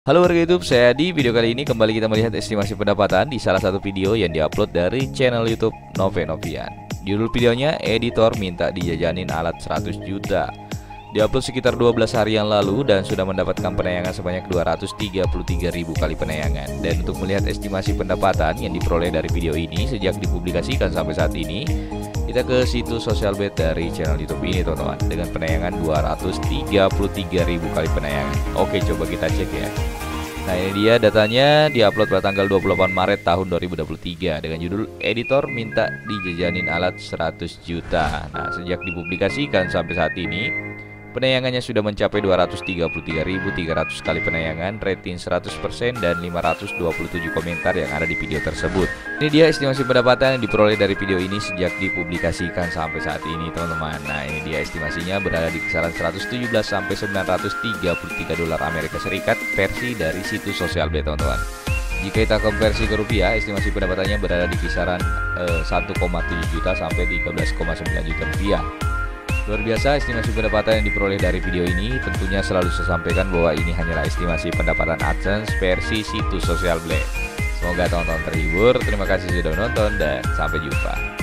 Halo warga YouTube, saya di video kali ini kembali kita melihat estimasi pendapatan di salah satu video yang diupload dari channel YouTube Nove Novian. Judul videonya, editor minta dijajanin alat 100 juta. Diupload sekitar 12 hari yang lalu dan sudah mendapatkan penayangan sebanyak 233.000 kali penayangan. Dan untuk melihat estimasi pendapatan yang diperoleh dari video ini sejak dipublikasikan sampai saat ini, kita ke situs social bet dari channel YouTube ini teman-teman, dengan penayangan 233.000 kali penayangan. Oke, coba kita cek ya. Nah, ini dia datanya, diupload pada tanggal 28 Maret tahun 2023 dengan judul editor minta dijajanin alat 100 juta. Nah, sejak dipublikasikan sampai saat ini penayangannya sudah mencapai 233.300 kali penayangan, rating 100% dan 527 komentar yang ada di video tersebut. Ini dia estimasi pendapatan yang diperoleh dari video ini sejak dipublikasikan sampai saat ini teman-teman. Nah, ini dia estimasinya berada di kisaran 117 sampai 933 dolar Amerika Serikat versi dari situs sosial bet teman-teman. Jika kita konversi ke rupiah, estimasi pendapatannya berada di kisaran 1,7 juta sampai 13,9 juta rupiah. Luar biasa estimasi pendapatan yang diperoleh dari video ini. Tentunya selalu saya sampaikan bahwa ini hanyalah estimasi pendapatan AdSense versi situs sosial bet. Semoga teman-teman terhibur. Terima kasih sudah menonton dan sampai jumpa.